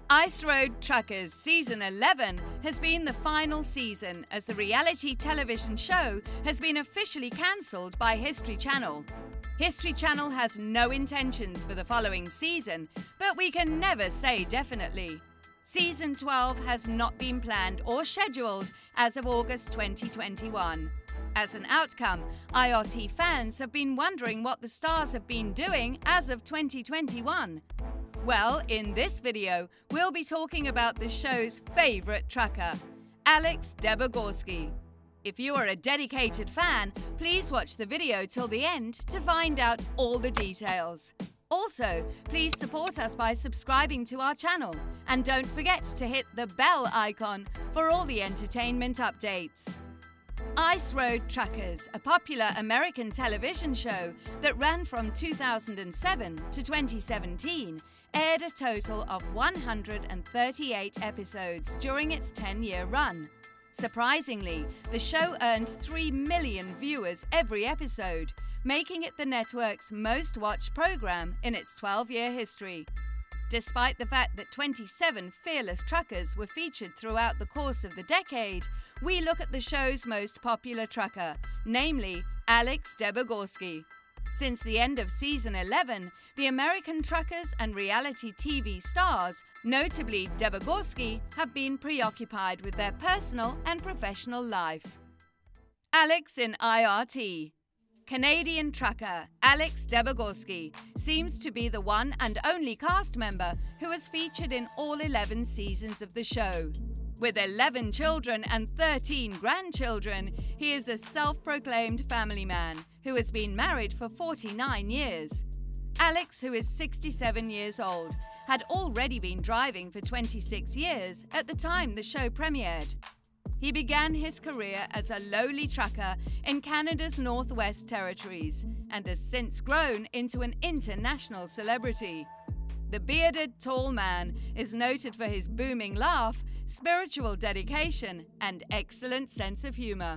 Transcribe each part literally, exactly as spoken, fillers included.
Ice Road Truckers Season eleven has been the final season, as the reality television show has been officially cancelled by History Channel. History Channel has no intentions for the following season, but we can never say definitely. Season twelve has not been planned or scheduled as of August twenty twenty-one. As an outcome, I R T fans have been wondering what the stars have been doing as of twenty twenty-one. Well, in this video, we'll be talking about the show's favourite trucker, Alex Debogorski. If you are a dedicated fan, please watch the video till the end to find out all the details. Also, please support us by subscribing to our channel, and don't forget to hit the bell icon for all the entertainment updates. Ice Road Truckers, a popular American television show that ran from two thousand seven to twenty seventeen, aired a total of one hundred thirty-eight episodes during its ten-year run. Surprisingly, the show earned three million viewers every episode, making it the network's most watched program in its twelve-year history. Despite the fact that twenty-seven fearless truckers were featured throughout the course of the decade, we look at the show's most popular trucker, namely Alex Debogorski. Since the end of Season eleven, the American truckers and reality T V stars, notably Debogorski, have been preoccupied with their personal and professional life. Alex in I R T. Canadian trucker Alex Debogorski seems to be the one and only cast member who has featured in all eleven seasons of the show. With eleven children and thirteen grandchildren, he is a self-proclaimed family man who has been married for forty-nine years. Alex, who is sixty-seven years old, had already been driving for twenty-six years at the time the show premiered. He began his career as a lowly trucker in Canada's Northwest Territories and has since grown into an international celebrity. The bearded, tall man is noted for his booming laugh, spiritual dedication, and excellent sense of humor.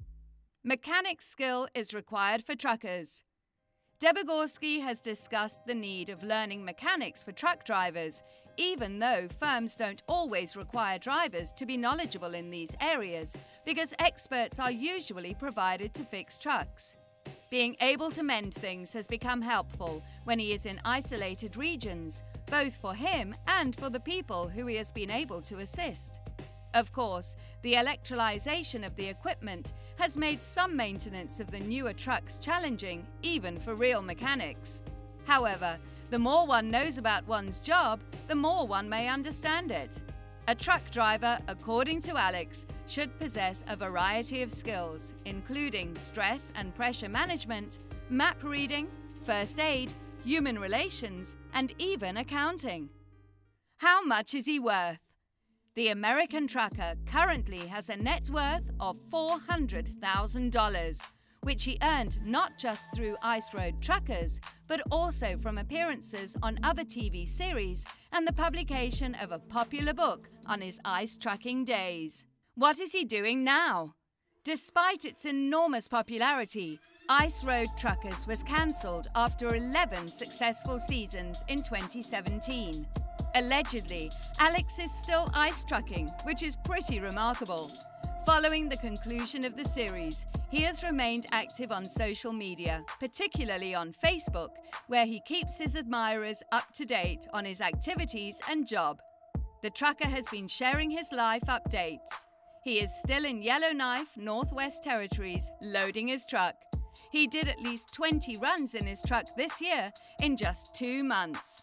Mechanic skill is required for truckers. Debogorski has discussed the need of learning mechanics for truck drivers, even though firms don't always require drivers to be knowledgeable in these areas, because experts are usually provided to fix trucks. Being able to mend things has become helpful when he is in isolated regions, both for him and for the people who he has been able to assist. Of course, the electricalization of the equipment has made some maintenance of the newer trucks challenging, even for real mechanics. However, the more one knows about one's job, the more one may understand it. A truck driver, according to Alex, should possess a variety of skills, including stress and pressure management, map reading, first aid, human relations, and even accounting. How much is he worth? The American trucker currently has a net worth of four hundred thousand dollars, which he earned not just through Ice Road Truckers, but also from appearances on other T V series and the publication of a popular book on his ice trucking days. What is he doing now? Despite its enormous popularity, Ice Road Truckers was cancelled after eleven successful seasons in twenty seventeen. Allegedly, Alex is still ice trucking, which is pretty remarkable. Following the conclusion of the series, he has remained active on social media, particularly on Facebook, where he keeps his admirers up to date on his activities and job. The trucker has been sharing his life updates. He is still in Yellowknife, Northwest Territories, loading his truck. He did at least twenty runs in his truck this year in just two months.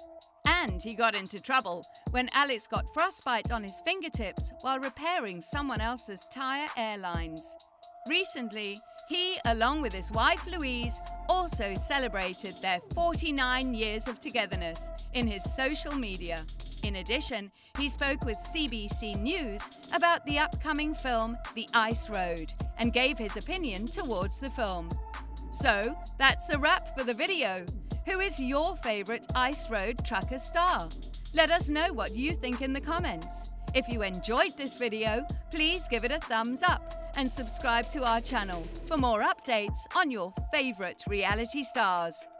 And he got into trouble when Alex got frostbite on his fingertips while repairing someone else's tyre airlines. Recently, he, along with his wife Louise, also celebrated their forty-nine years of togetherness in his social media. In addition, he spoke with C B C News about the upcoming film The Ice Road and gave his opinion towards the film. So, that's a wrap for the video. Who is your favourite Ice Road trucker star? Let us know what you think in the comments. If you enjoyed this video, please give it a thumbs up and subscribe to our channel for more updates on your favourite reality stars.